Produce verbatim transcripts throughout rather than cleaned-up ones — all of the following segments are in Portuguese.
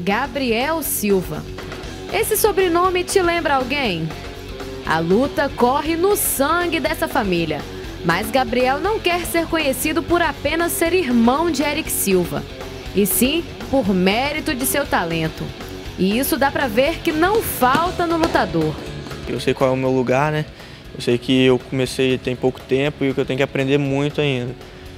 Gabriel Silva. Esse sobrenome te lembra alguém? A luta corre no sangue dessa família, mas Gabriel não quer ser conhecido por apenas ser irmão de Eric Silva, e sim por mérito de seu talento. E isso dá pra ver que não falta no lutador. Eu sei qual é o meu lugar, né? Eu sei que eu comecei tem pouco tempo e que eu tenho que aprender muito ainda.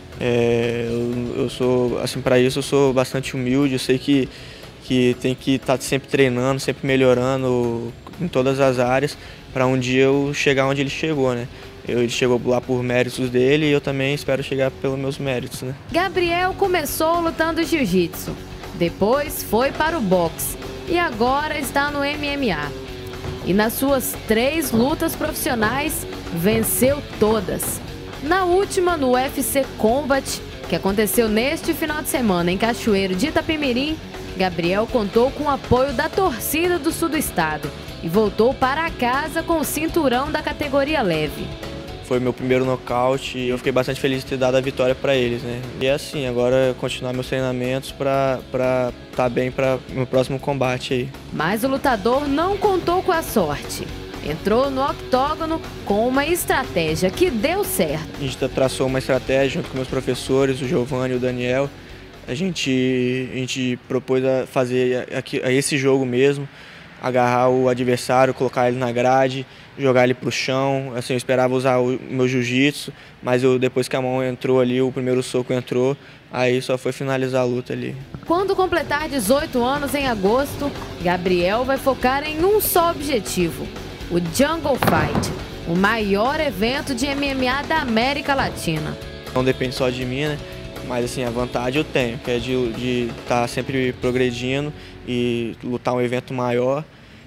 É, eu, eu sou, assim, para isso eu sou bastante humilde. Eu sei que que tem que estar sempre treinando, sempre melhorando em todas as áreas para um dia eu chegar onde ele chegou, né? Eu, ele chegou lá por méritos dele e eu também espero chegar pelos meus méritos, né? Gabriel começou lutando jiu-jitsu, depois foi para o boxe e agora está no M M A. E nas suas três lutas profissionais, venceu todas. Na última, no U F C Combat, que aconteceu neste final de semana em Cachoeiro de Itapemirim, Gabriel contou com o apoio da torcida do sul do estado e voltou para casa com o cinturão da categoria leve. Foi meu primeiro nocaute e eu fiquei bastante feliz de ter dado a vitória para eles, né? E é assim, agora continuar meus treinamentos para para estar bem para o meu próximo combate aí. Mas o lutador não contou com a sorte. Entrou no octógono com uma estratégia que deu certo. A gente traçou uma estratégia junto com meus professores, o Giovanni e o Daniel. A gente, a gente propôs a fazer aqui, a esse jogo mesmo, agarrar o adversário, colocar ele na grade, jogar ele para o chão. Assim, eu esperava usar o meu jiu-jitsu, mas eu, depois que a mão entrou ali, o primeiro soco entrou, aí só foi finalizar a luta ali. Quando completar dezoito anos em agosto, Gabriel vai focar em um só objetivo: o Jungle Fight, o maior evento de M M A da América Latina. Não depende só de mim, né? Mas assim, a vantagem eu tenho, que é de estar tá sempre progredindo e lutar um evento maior.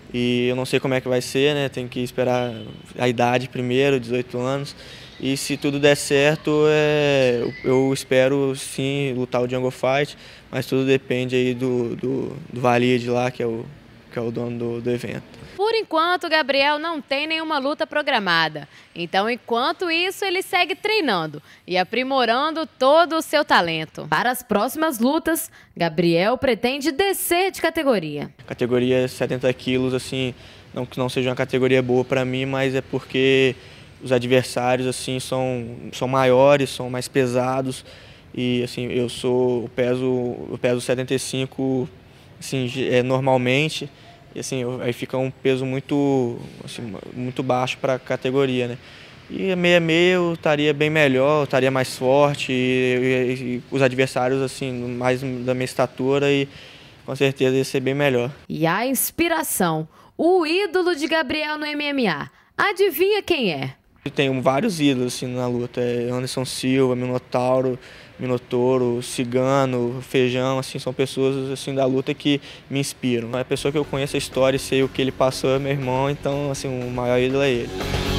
E eu não sei como é que vai ser, né? Tem que esperar a idade primeiro, dezoito anos. E se tudo der certo, é, eu espero sim lutar o Jungle Fight, mas tudo depende aí do, do, do Valide lá, que é o, que é o dono do, do evento. Por enquanto, Gabriel não tem nenhuma luta programada. Então, enquanto isso, ele segue treinando e aprimorando todo o seu talento. Para as próximas lutas, Gabriel pretende descer de categoria. Categoria setenta quilos, assim, não que não seja uma categoria boa para mim, mas é porque os adversários, assim, são, são maiores, são mais pesados. E, assim, eu sou, eu peso, eu peso setenta e cinco, assim, é, normalmente. E assim, aí fica um peso muito, assim, muito baixo para a categoria, né? E meio a meio eu estaria bem melhor, eu estaria mais forte, e, e, e os adversários assim, mais da minha estatura, e com certeza ia ser bem melhor. E a inspiração, o ídolo de Gabriel no M M A, adivinha quem é? Eu tenho vários ídolos assim, na luta, é Anderson Silva, Minotauro, Minotouro, Cigano, Feijão, assim, são pessoas assim, da luta que me inspiram. É a pessoa que eu conheço a história e sei o que ele passou é meu irmão, então assim, o maior ídolo é ele.